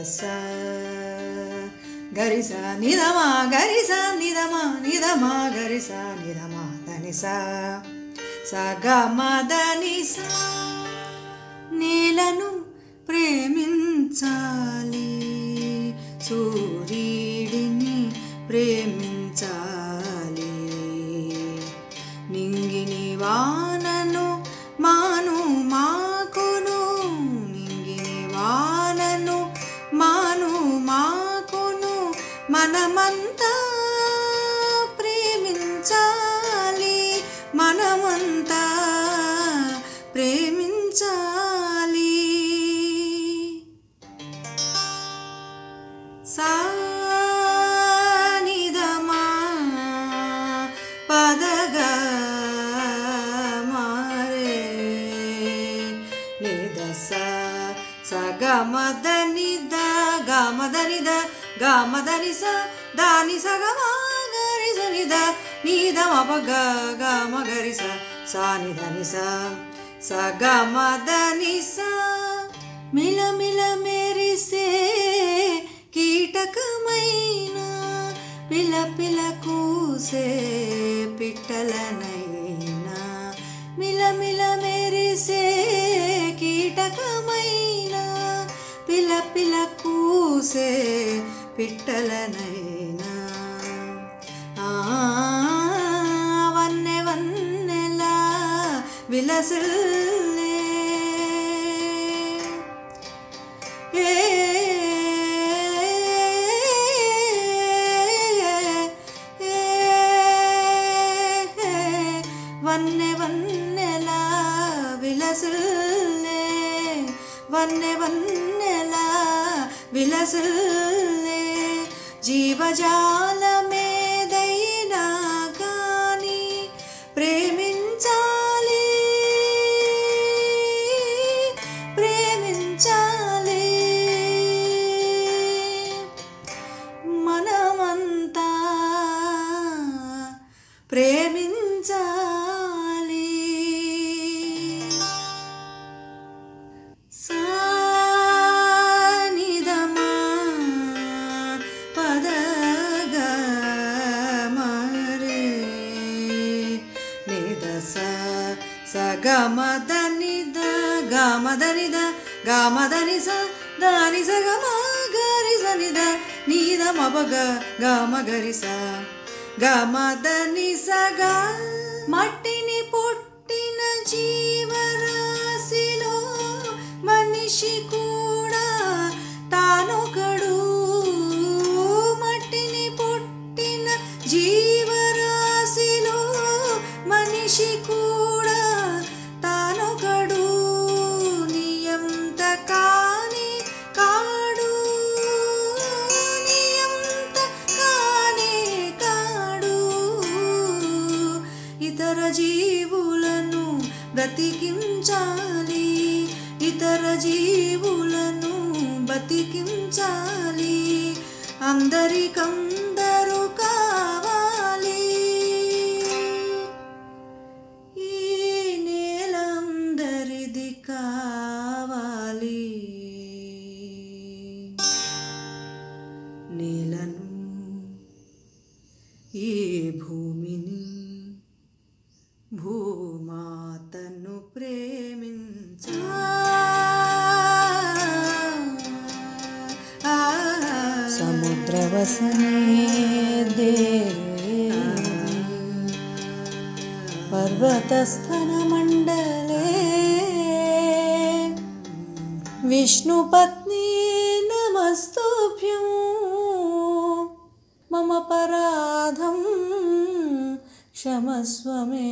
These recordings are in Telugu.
सा గరి సా నిదమా గరి సా నిదమా నిదమా గరి సా నిదమా దని సా సగమదని సా. నేలను ప్రేమించాలి, సూర్యుడిని ప్రేమించాలి, నింగిని వానను మాను మాకును, నింగిని వానను మాను మాకును, మనమంతా ప్రేమించాలి, మనమంతా ప్రేమించాలి. సా నిదమా పదగా మారే నిద సా సగమద నిద గమద నిద గమదని స దాని సగమా గరి స నిద నిదమ పగ గమ గరి స సా నిదని స సగమదని స. మిలమిల మెరిసే కీటకమైన పిల పిల కూసే పిట్టలనైనా, మిలమిల మెరిసే కీటకమైన పిల పిల కూసే పిట్టలనైనా, వన్నె వన్నెలా విలసిల్లే వన్నె వన్నెలా విలసిల్లే, వన్నె వన్నెలా విలసిల్లే. జీవజాలమేదైనా కానీ ప్రేమించాలి, ప్రేమించాలి, మనమంతా ప్రేమించాలి. సా నిదమా పదగా మరే నిద సా సగమద నిద గమద నిద గమదని స దాని సగమ గరి స నిద నిదమ పగ గమ గరి స గమదని సగా. మట్టిని పుట్టిన జీవరాశిలో మనిషి కూడా తానొకడు, మట్టిని పుట్టిన జీవరాశిలో మనిషి కూడా తానొకడు, నియంత కాని కాడు, నియంత కాని కాడు, ఇతర జీవులను బ్రతికించాలి, ఇతర జీవులను బతికించాలి, అందరికందరూ కావాలి, ఈ నేల అందరిది కావాలి. నేలను ఈ భూమిని భూమాతను సముద్రవసనే దేవి పర్వతస్థనమండలే విష్ణుపత్ని నమస్తుభ్యం. మమ పరాధం క్షమస్వ మే,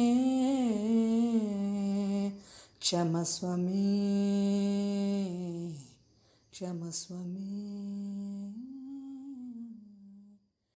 క్షమస్వ మే, క్షమస్వ మే.